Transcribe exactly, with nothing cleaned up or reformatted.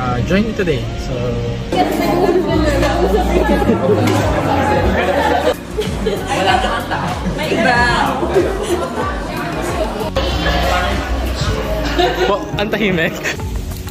uh, join me today. So wala naman tao. May iba. po, ang tahimik.